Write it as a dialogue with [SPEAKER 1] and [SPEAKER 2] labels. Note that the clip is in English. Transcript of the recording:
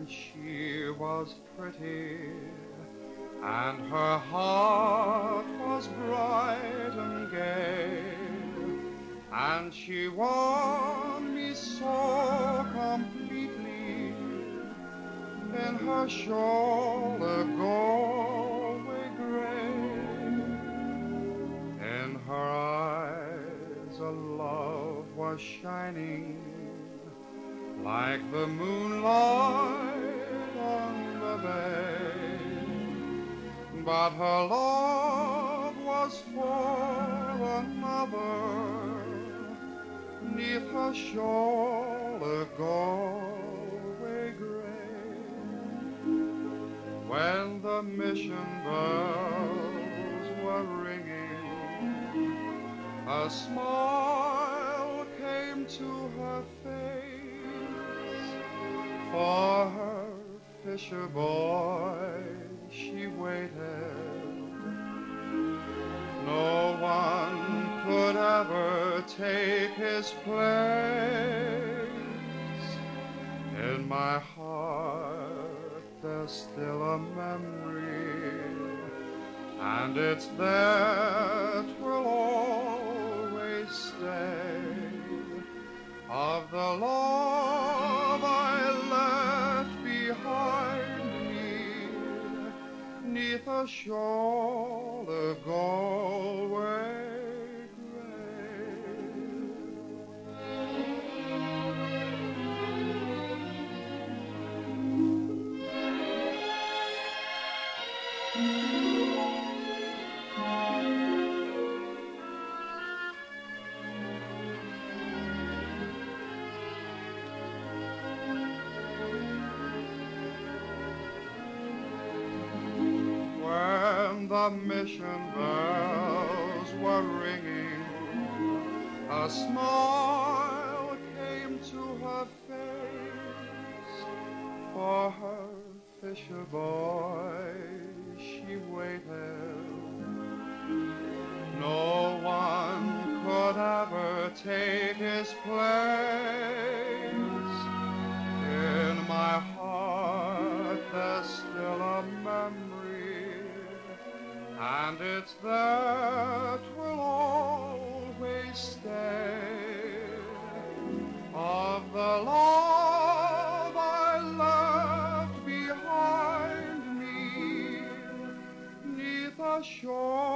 [SPEAKER 1] she was pretty, and her heart was bright and gay, and she won me so completely in her shawl of Galway gray. In her eyes a love was shining like the moonlight on the bay, but her love was for another, 'neath her shawl of Galway gray. When the mission bells were ringing, a smile came to her face. For her fisher boy she waited. No one could ever take his place. In my heart there's still a memory, and it's there 'twill always stay, of the love I left behind me 'neath a shawl of Galway When the mission bells were ringing, a smile came to her face. For her fisher boy she waited. No one could ever take his place. In my heart there's still a memory, and it's there 'twill always stay, of the love I left behind me 'neath a shore